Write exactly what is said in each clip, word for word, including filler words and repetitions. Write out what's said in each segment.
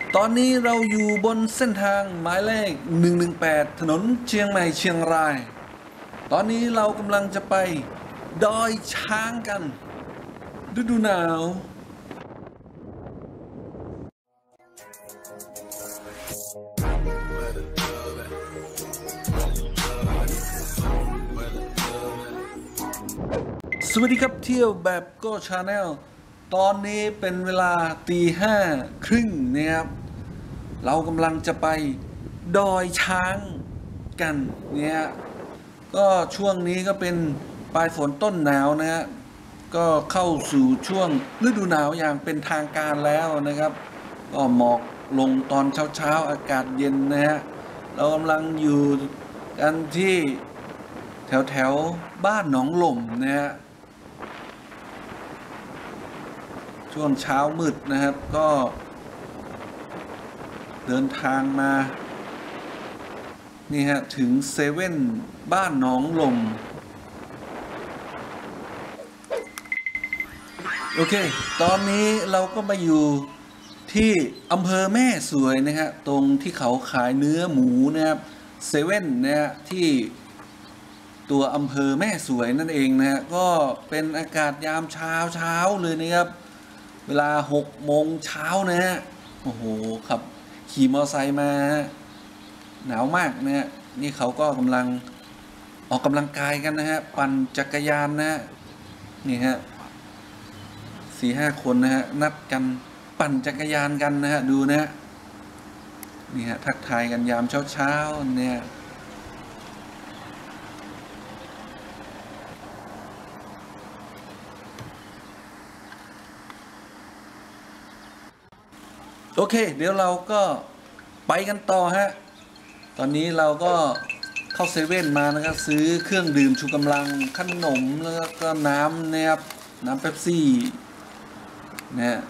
ตอนนี้เราอยู่บนเส้นทางหมายเลขหนึ่งหนึ่งแปดถนนเชียงใหม่เชียงรายตอนนี้เรากำลังจะไปดอยช้างกันฤดูหนาวสวัสดีครับเที่ยวแบบโก้ชาแนลตอนนี้เป็นเวลาตีห้าครึ่งนะครับเรากำลังจะไปดอยช้างกันเนี่ยก็ช่วงนี้ก็เป็นปลายฝนต้นหนาวนะฮะก็เข้าสู่ช่วงฤดูหนาวอย่างเป็นทางการแล้วนะครับก็หมอกลงตอนเช้าๆอากาศเย็นนะฮะเรากำลังอยู่กันที่แถวแถวบ้านหนองหล่มนะฮะช่วงเช้ามืดนะครับก็เดินทางมานี่ฮะถึงเซเว่นบ้านหนองหล่มโอเคตอนนี้เราก็มาอยู่ที่อำเภอแม่สวยนะฮะตรงที่เขาขายเนื้อหมูนะครับเซเว่นนะฮะที่ตัวอำเภอแม่สวยนั่นเองนะฮะก็เป็นอากาศยามเช้าเช้าเลยนะครับเวลาหกโมงเช้านะฮะโอ้โหครับขี่มอเตอร์ไซค์มาหนาวมากนะฮะนี่เขาก็กำลังออกกำลังกายกันนะฮะปั่นจักรยานนะฮะนี่ฮะสี่ห้าคนนะฮะนัดกันปั่นจักรยานกันนะฮะดูนะฮะนี่ฮะทักทายกันยามเช้าเช้าเนี่ยโอเคเดี๋ยวเราก็ไปกันต่อฮะตอนนี้เราก็เข้าเซเว่นมานะครับซื้อเครื่องดื่มชูกำลังขนมแล้วก็น้ำนะครับน้ำเป๊ปซี่นะฮะ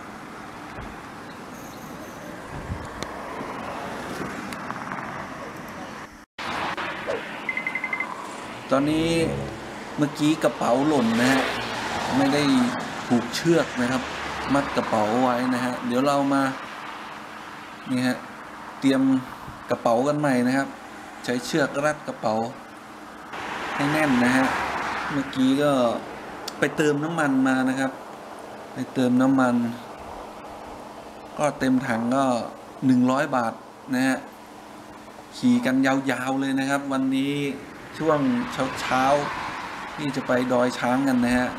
ตอนนี้เมื่อกี้กระเป๋าหล่นนะฮะไม่ได้ผูกเชือกนะครับมัดกระเป๋าไว้นะฮะเดี๋ยวเรามานี่ฮะเตรียมกระเป๋ากันใหม่นะครับใช้เชือกรัดกระเป๋าให้แน่นนะฮะเมื่อกี้ก็ไปเติมน้ำมันมานะครับไปเติมน้ำมันก็เต็มถังก็หนึ่งร้อยบาทนะฮะขี่กันยาวๆเลยนะครับวันนี้ช่วงเช้าๆที่จะไปดอยช้างกันนะฮะ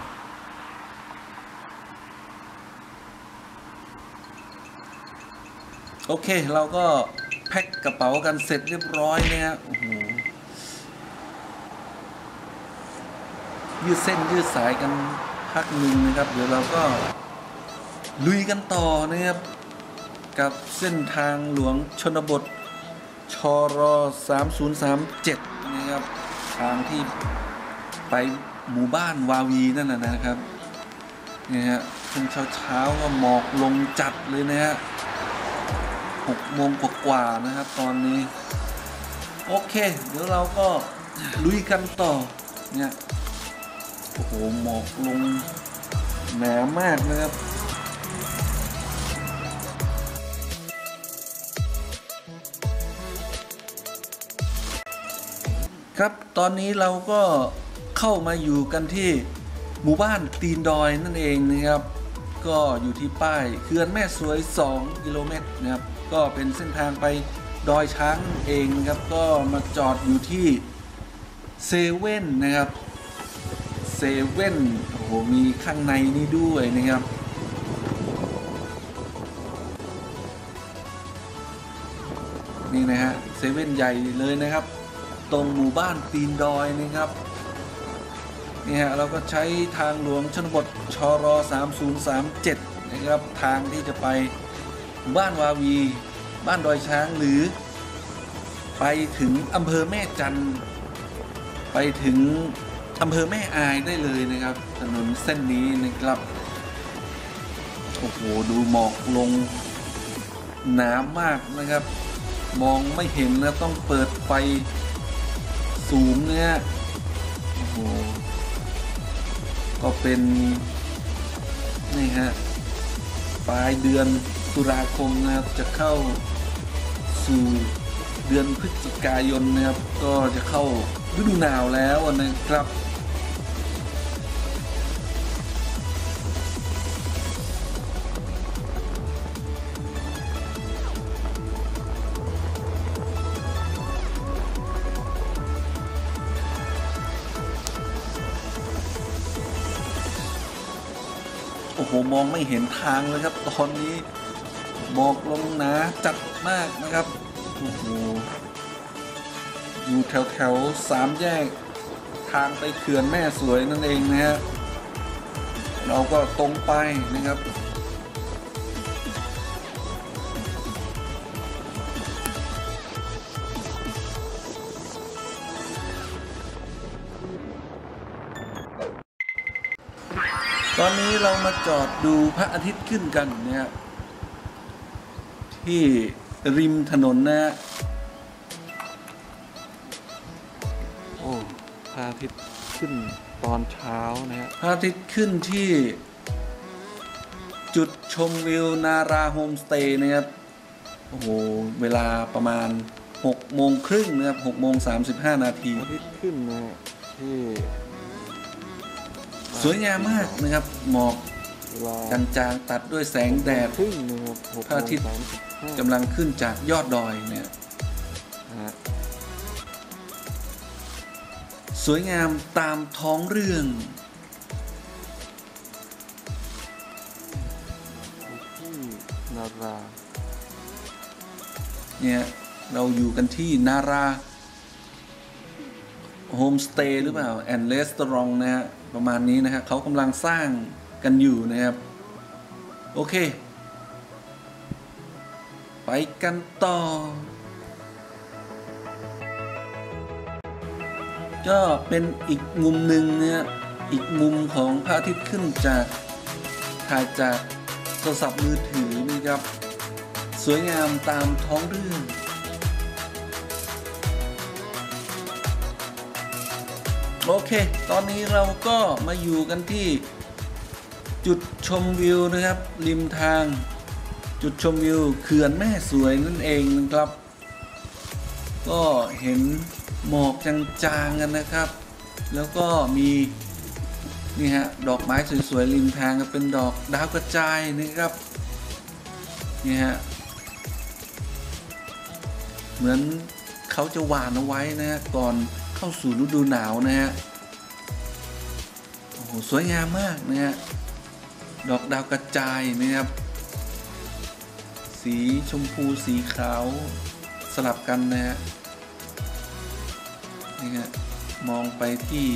โอเคเราก็แพ็คกระเป๋ากันเสร็จเรียบร้อยนะฮะโอ้โหยืดเส้นยืดสายกันพักหนึ่งนะครับเดี๋ยวเราก็ลุยกันต่อนะครับกับเส้นทางหลวงชนบทชรสามศูนย์สามเจ็ดนะครับทางที่ไปหมู่บ้านวาวีนั่นแหละนะครับนี่ฮะช่วงเช้าๆก็หมอกลงจัดเลยนะฮะหกโมงกว่าๆนะครับตอนนี้โอเคเดี๋ยวเราก็ลุยกันต่อเนี่ยโอ้โหหมอกลงหนามากนะครับครับตอนนี้เราก็เข้ามาอยู่กันที่หมู่บ้านตีนดอยนั่นเองนะครับก็อยู่ที่ป้ายเขื่อนแม่สวยสองกิโลเมตรนะครับก็เป็นเส้นทางไปดอยช้างเองนะครับก็มาจอดอยู่ที่เซเว่นนะครับเซเว่นโอ้โหมีข้างในนี่ด้วยนะครับนี่นะฮะเซเว่นใหญ่เลยนะครับตรงหมู่บ้านตีนดอยนะครับนี่ฮะเราก็ใช้ทางหลวงชนบทชรสามศูนย์สามเจ็ดนะครับทางที่จะไปบ้านวาวีบ้านดอยช้างหรือไปถึงอำเภอแม่จันไปถึงอำเภอแม่อายได้เลยนะครับถนนเส้นนี้นะครับโอ้โหดูหมอกลงหนามากนะครับมองไม่เห็นนะต้องเปิดไฟสูงเนี่ยโอ้โหก็เป็นนี่ฮะปลายเดือนตุลาคมนะครับจะเข้าสู่เดือนพฤศจิกายนนะครับก็จะเข้าฤดูหนาวแล้วนะครับโอ้โหมองไม่เห็นทางเลยครับตอนนี้หมอกลงหนาจัดมากนะครับโอ้โหอยู่แถวแถวสามแยกทางไปเขื่อนแม่สวยนั่นเองนะฮะเราก็ตรงไปนะครับตอนนี้เรามาจอดดูพระอาทิตย์ขึ้นกันเนี่ยที่ริมถนนนะฮะโอ้พระอาทิตย์ขึ้นตอนเช้านะฮะพระอาทิตย์ขึ้นที่จุดชมวิวนาราโฮมสเตย์นะครับโอ้โหเวลาประมาณหกโมงครึ่งนะครับหกโมงสามสิบห้านาทีพระอาทิตย์ขึ้นนะฮะที่สวยงามมากนะครับหมอกจางๆตัดด้วยแสงแดดพระอาทิตย์กำลังขึ้นจากยอดดอยเนี่ยสวยงามตามท้องเรื่องที่นาราเนี่ยเราอยู่กันที่นาราโฮมสเตย์หรือเปล่าแอนด์รีสอร์ทนะฮะประมาณนี้นะครับเขากำลังสร้างกันอยู่นะครับโอเคไปกันต่อก็เป็นอีกมุมหนึ่งเนี่ยอีกมุมของพระอาทิตย์ขึ้นจากถ่ายจากโทรศัพท์มือถือนี่ครับสวยงามตามท้องเรื่องโอเคตอนนี้เราก็มาอยู่กันที่จุดชมวิวนะครับริมทางจุดชมวิวเขื่อนแม่สวยนั่นเองนะครับก็เห็นหมอกจางๆกันนะครับแล้วก็มีนี่ฮะดอกไม้สวยๆริมทางก็เป็นดอกดาวกระจายนะครับนี่ฮะเหมือนเขาจะหว่านเอาไว้นะฮะก่อนเข้าสู่ฤดูหนาวนะฮะโอ้โหสวยงามมากนะฮะดอกดาวกระจายนะครับสีชมพูสีขาวสลับกันนะฮะนี่ฮะมองไปที่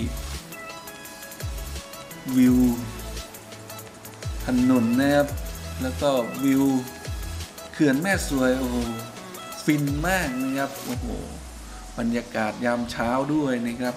วิวถนนนะครับแล้วก็วิวเขื่อนแม่สวยโอ้โหฟินมากนะครับโอ้โหบรรยากาศยามเช้าด้วยนะครับ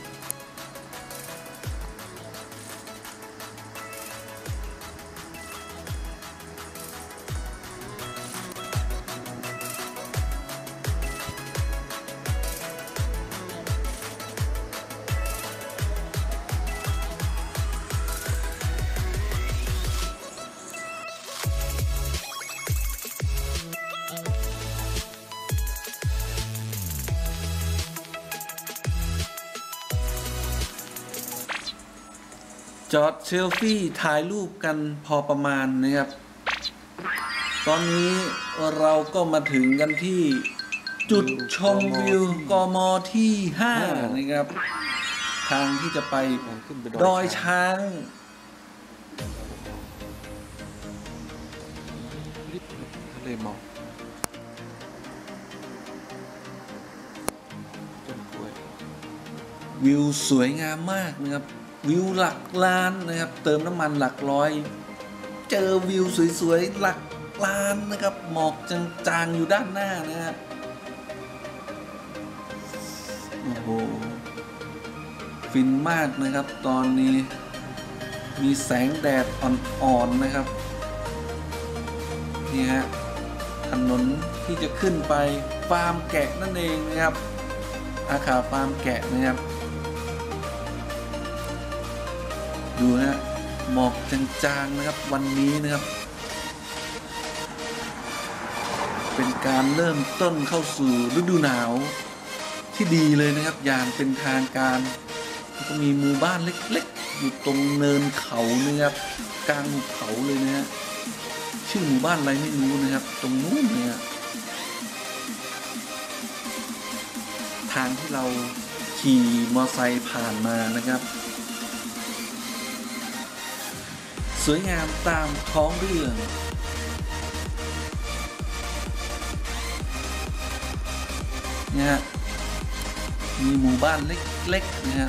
จอดเซลฟี่ถ่ายรูปกันพอประมาณนะครับตอนนี้เราก็มาถึงกันที่จุดชมวิวกม.ที่ห้านะครับทางที่จะไปดอยช้างทะเลหมอกต้นกล้วยวิวสวยงามมากนะครับวิวหลักล้านนะครับเติมน้ำมันหลักร้อยเจอวิวสวยๆหลักล้านนะครับหมอกจางๆอยู่ด้านหน้านะฮะโอ้โหฟินมากนะครับตอนนี้มีแสงแดดอ่อนๆนะครับนี่ฮะถนนที่จะขึ้นไปฟาร์มแกะนั่นเองนะครับอาคาฟาร์มแกะนะครับดูนะหมอกจางๆนะครับวันนี้นะครับเป็นการเริ่มต้นเข้าสู่ฤดูหนาวที่ดีเลยนะครับอย่างเป็นทางการก็มีหมู่บ้านเล็กๆอยู่ตรงเนินเขานะครับกลางหุบเขาเลยนะฮะชื่อหมู่บ้านอะไรไม่รู้นะครับตรงนู้นเนี่ยทางที่เราขี่มอเตอร์ไซค์ผ่านมานะครับสวยงามตามท้องเรื่องเนี่ยมีหมู่บ้านเล็กๆนะฮะ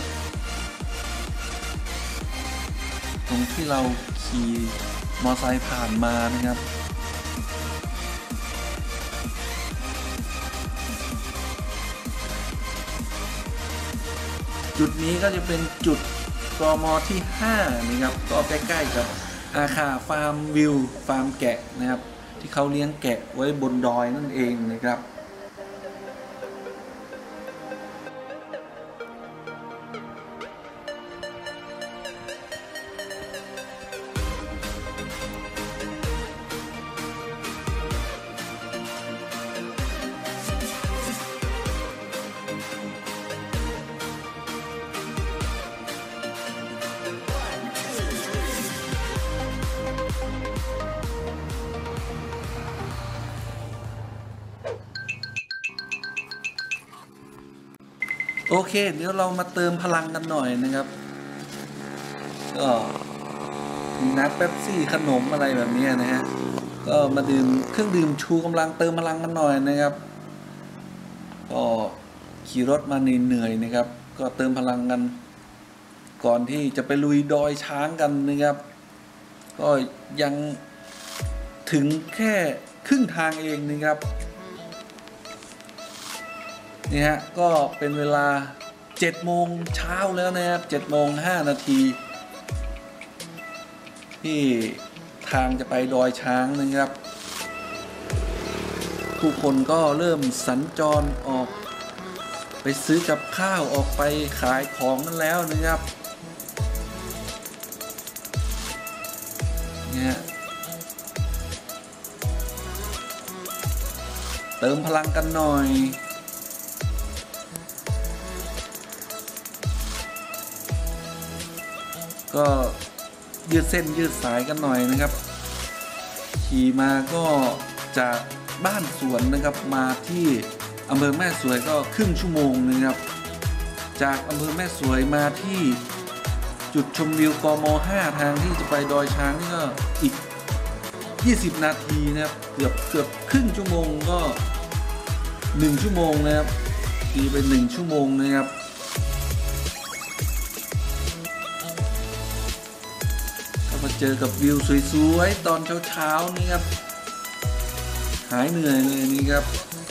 ตรงที่เราขี่มอเตอร์ไซค์ผ่านมานะครับจุดนี้ก็จะเป็นจุดกมที่ห้านะครับก็ใกล้ๆกับอาคาฟาร์มวิวฟาร์มแกะนะครับที่เขาเลี้ยงแกะไว้บนดอยนั่นเองนะครับโอเคเดี๋ยวเรามาเติมพลังกันหน่อยนะครับก็มีน้ำเป๊ปซี่ขนมอะไรแบบนี้นะฮะก็มาดื่มเครื่องดื่มชูกำลังเติมพลังกันหน่อยนะครับก็ขี่รถมาเหนื่อยๆนะครับก็เติมพลังกันก่อนที่จะไปลุยดอยช้างกันนะครับก็ยังถึงแค่ครึ่งทางเองนะครับนี่ฮะก็เป็นเวลาเจ็ดโมงเช้าแล้วนะครับเจ็ดโมงห้านาทีที่ทางจะไปดอยช้างนะครับผู้คนก็เริ่มสัญจรออกไปซื้อกับข้าวออกไปขายของกันแล้วนะครับเนี่ยเติมพลังกันหน่อยก็ยืดเส้นยืดสายกันหน่อยนะครับขี่มาก็จากบ้านสวนนะครับมาที่อำเภอแม่สวยก็ครึ่งชั่วโมงนะครับจากอำเภอแม่สวยมาที่จุดชมวิวกมห้าทางที่จะไปดอยช้างนี่ก็อีกยี่สิบนาทีนะครับเกือบเกือบครึ่งชั่วโมงก็หนึ่งชั่วโมงนะครับตีไปหนึ่งชั่วโมงนะครับมาเจอกับวิวสวยๆตอนเช้าๆนี่ครับหายเหนื่อยเลยนี่ครับ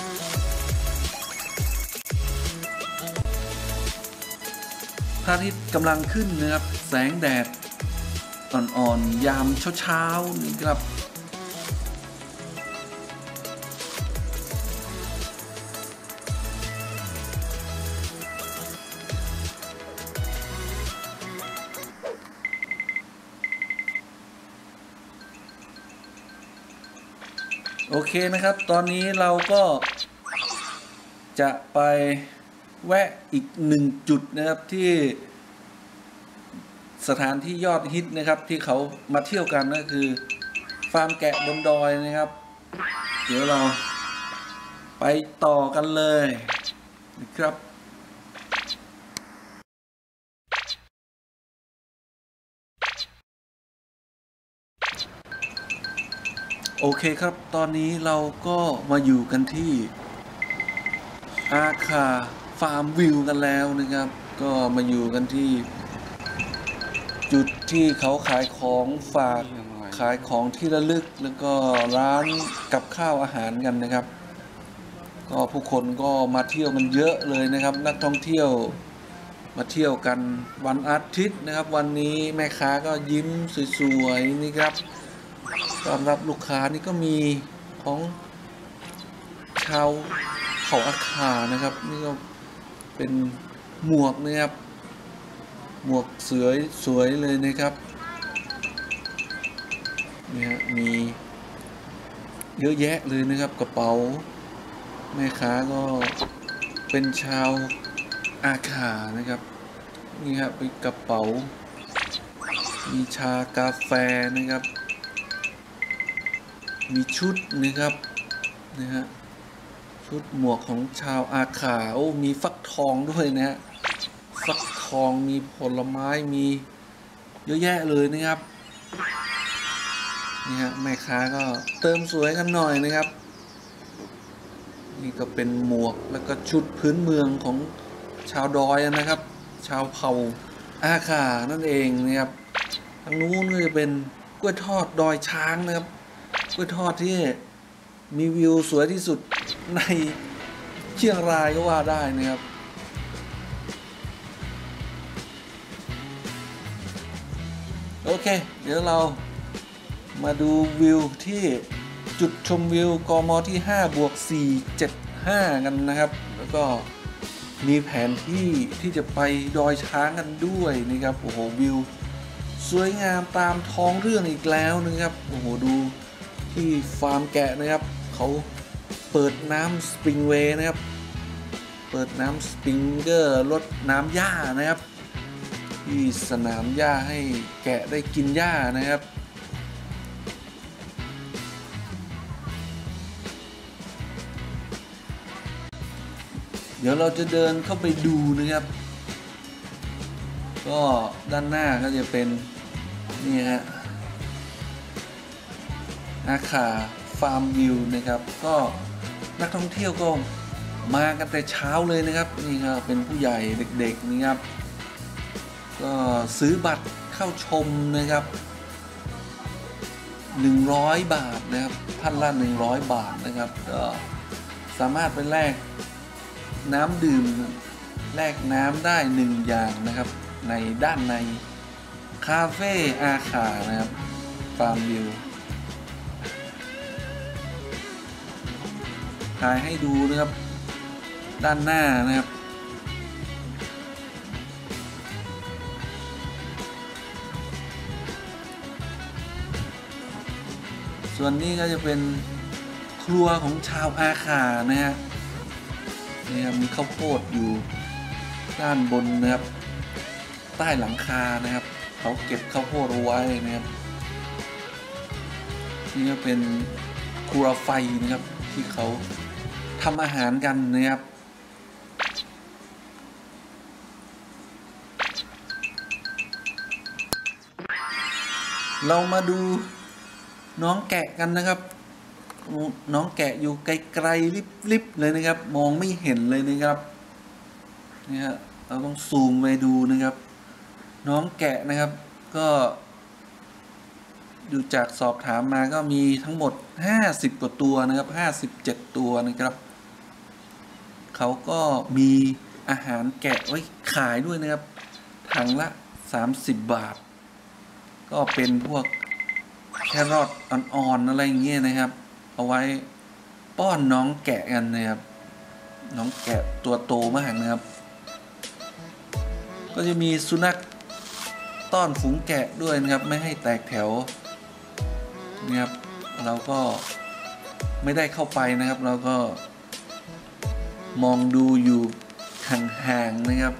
พระอาทิตย์กำลังขึ้นนะครับแสงแดดอ่อนๆยามเช้าๆนี่ครับโอเคนะครับตอนนี้เราก็จะไปแวะอีกหนึ่งจุดนะครับที่สถานที่ยอดฮิตนะครับที่เขามาเที่ยวกันก็คือฟาร์มแกะบนดอยนะครับเดี๋ยวเราไปต่อกันเลยนะครับโอเคครับตอนนี้เราก็มาอยู่กันที่อาคาฟาร์มวิวกันแล้วนะครับก็มาอยู่กันที่จุดที่เขาขายของฝากขายของที่ระลึกแล้วก็ร้านกับข้าวอาหารกันนะครับก็ผู้คนก็มาเที่ยวมันเยอะเลยนะครับนักท่องเที่ยวมาเที่ยวกันวันอาทิตย์นะครับวันนี้แม่ค้าก็ยิ้มสวยๆนี่ครับต้อนรับลูกค้านี่ก็มีของชาวเขาอาคานะครับนี่ก็เป็นหมวกนะครับหมวกสวยสวยเลยนะครับนี่ฮะมีเยอะแยะเลยนะครับกระเป๋าแม่ค้าก็เป็นชาวอาขานะครับนี่ครับเป็นกระเป๋ามีชากาแฟนะครับมีชุดนะครับนะฮะชุดหมวกของชาวอาขาโอ้มีฟักทองด้วยนะฮะฟักทองมีผลไม้มีเยอะแยะเลยนะครับนี่ฮะแม่ค้าก็เติมสวยกันหน่อยนะครับนี่ก็เป็นหมวกแล้วก็ชุดพื้นเมืองของชาวดอยนะครับชาวเผ่าอาขานั่นเองนะครับทางนู้นก็จะเป็นกล้วยทอดดอยช้างนะครับกล้วยทอดที่มีวิวสวยที่สุดในเชียงรายก็ว่าได้นะครับโอเคเดี๋ยวเรามาดูวิวที่จุดชมวิวกมที่ห้าบวกสี่ เจ็ด ห้ากันนะครับแล้วก็มีแผนที่ที่จะไปดอยช้างกันด้วยนะครับโอ้โหวิวสวยงามตามท้องเรื่องอีกแล้วนะครับโอ้โหดูที่ฟาร์มแกะนะครับเขาเปิดน้ำสปริงเวย์นะครับเปิดน้ำสปริงเกอร์ลดน้ำหญ้านะครับที่สนามหญ้าให้แกะได้กินหญ้านะครับเดี๋ยวเราจะเดินเข้าไปดูนะครับก็ด้านหน้าก็จะเป็นนี่ฮะอาคาฟาร์มวิวนะครับก็นักท่องเที่ยวก็มากันแต่เช้าเลยนะครับนี่ก็เป็นผู้ใหญ่เด็กๆนะครับก็ซื้อบัตรเข้าชมนะครับหนึ่งร้อยบาทนะครับท่านละหนึ่งร้อยบาทนะครับก็สามารถไปแลกน้ำดื่มแลกน้ำได้หนึ่งอย่างนะครับในด้านในคาเฟ่อาคานะครับฟาร์มวิวถ่ายให้ดูนะครับด้านหน้านะครับส่วนนี้ก็จะเป็นครัวของชาวอาคานะฮะนี่ครับมีข้าวโพดอยู่ด้านบนนะครับใต้หลังคานะครับเขาเก็บข้าวโพดเอาไว้นะครับนี่ก็เป็นครัวไฟนะครับที่เขาทำอาหารกันนะครับเรามาดูน้องแกะกันนะครับน้องแกะอยู่ไกลๆลิบๆเลยนะครับมองไม่เห็นเลยนะครับนี่ฮะเราต้องซูมไปดูนะครับน้องแกะนะครับก็ดูจากสอบถามมาก็มีทั้งหมดห้าสิบกว่าตัวนะครับห้าสิบเจ็ดตัวนะครับเขาก็มีอาหารแกะไว้ขายด้วยนะครับถังละสามสิบบาทก็เป็นพวกแครอทอ่อนๆอะไรอย่างเงี้ยนะครับเอาไว้ป้อนน้องแกะกันนะครับน้องแกะตัวโตมากนะครับก็จะมีสุนัขต้อนฝูงแกะด้วยนะครับไม่ให้แตกแถวนะครับเราก็ไม่ได้เข้าไปนะครับเราก็มองดูอยู่ห่างๆนะครับ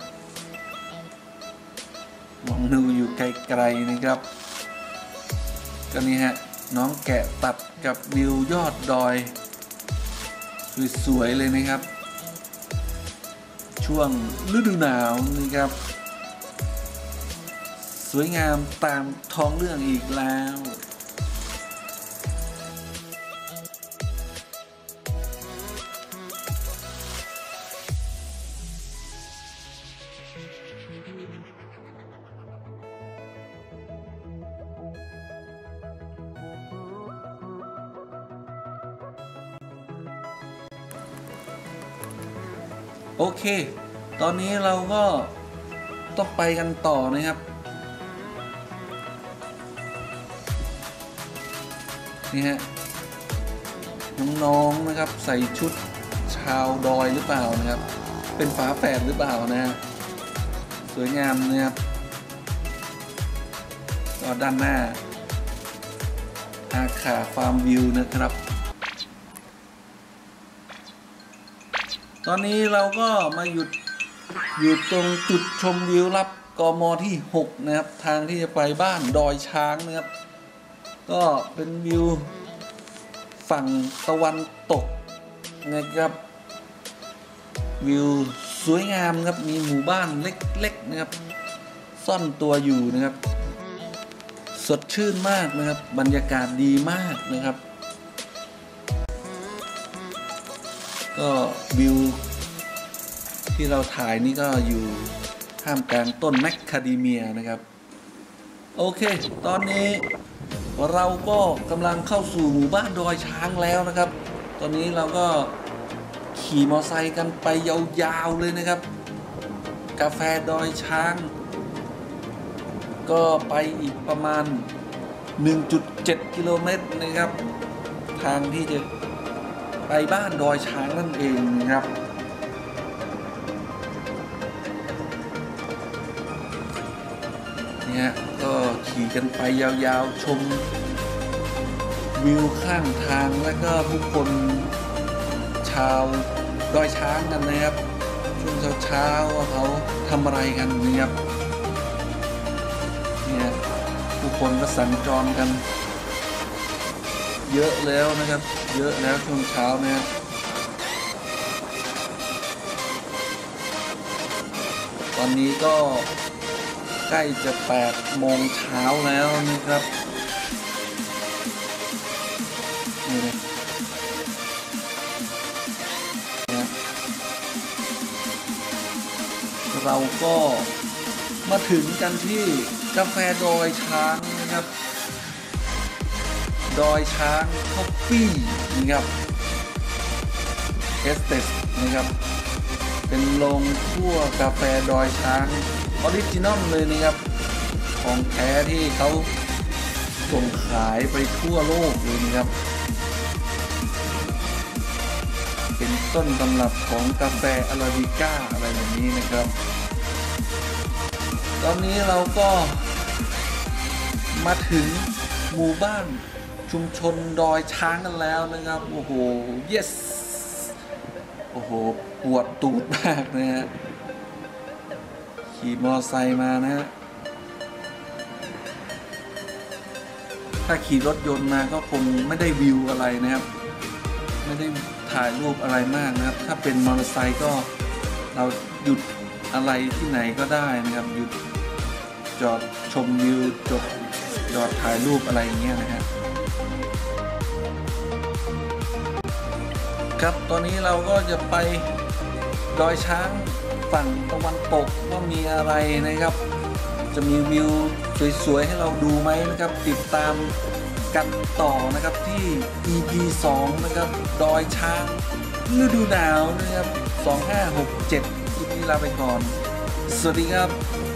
มองดูอยู่ไกลๆนะครับก็นี่ฮะน้องแกะตัดกับวิวยอดดอยสวยๆเลยนะครับช่วงฤดูหนาวนะครับสวยงามตามท้องเรื่องอีกแล้วโอเคตอนนี้เราก็ต้องไปกันต่อนะครับนี่ฮะน้องๆนะครับใส่ชุดชาวดอยหรือเปล่านะครับเป็นฝาแฝดหรือเปล่านะฮะสวยงามนะครับก็ด้านหน้าอาคาฟาร์มวิวนะครับตอนนี้เราก็มาหยุดอยู่ตรงจุดชมวิวรับกมที่หกนะครับทางที่จะไปบ้านดอยช้างนะครับก็เป็นวิวฝั่งตะวันตกนะครับวิวสวยงามครับมีหมู่บ้านเล็กๆนะครับซ่อนตัวอยู่นะครับสดชื่นมากนะครับบรรยากาศดีมากนะครับก็วิวที่เราถ่ายนี่ก็อยู่ท่ามกลางต้นแมคคาเดเมียนะครับโอเคตอนนี้เราก็กำลังเข้าสู่หมู่บ้านดอยช้างแล้วนะครับตอนนี้เราก็ขี่มอเตอร์ไซค์กันไปยาวๆเลยนะครับกาแฟดอยช้างก็ไปอีกประมาณ หนึ่งจุดเจ็ด กิโลเมตรนะครับทางที่จะไปบ้านดอยช้างนั่นเองนะครับเนี่ยก็ขี่กันไปยาวๆชมวิวข้างทางแล้วก็ผู้คนชาวดอยช้างกันนะครับช่วงเช้าๆว่าเขาทำอะไรกันนะครับเนี่ยผู้คนก็สัญจรกันเยอะแล้วนะครับเยอะแล้วช่วงเช้านะครับตอนนี้ก็ใกล้จะแปดโมงเช้าแล้วนะครับนี่นะเราก็มาถึงกันที่กาแฟดอยช้างนะครับดอยช้างคอฟฟี่นะครับเอสเตสนะครับเป็นโรงคั่วกาแฟดอยช้างออริจินอลเลยนะครับของแท้ที่เขาส่งขายไปทั่วโลกเลยนะครับเป็นต้นตำรับของกาแฟอาราบิก้าอะไรแบบนี้นะครับตอนนี้เราก็มาถึงหมู่บ้านชุมชนดอยช้างกันแล้วนะครับโอ้โห yes โอ้โหปวดตูดมากนะฮะขี่มอไซค์มานะฮะถ้าขี่รถยนต์มาก็คงไม่ได้วิวอะไรนะครับไม่ได้ถ่ายรูปอะไรมากนะครับถ้าเป็นมอเตอร์ไซค์ก็เราหยุดอะไรที่ไหนก็ได้นะครับหยุดจอดชมวิวจดจอดถ่ายรูปอะไรอย่างเงี้ยนะฮะครับตอนนี้เราก็จะไปดอยช้างฝั่งตะวันตกว่ามีอะไรนะครับจะมีวิวสวยๆให้เราดูไหมนะครับติดตามกันต่อนะครับที่ อี พี สองนะครับดอยช้างฤดูหนาวนะครับสองห้าหกเจ็ด คลิปนี้ลาไปก่อนสวัสดีครับ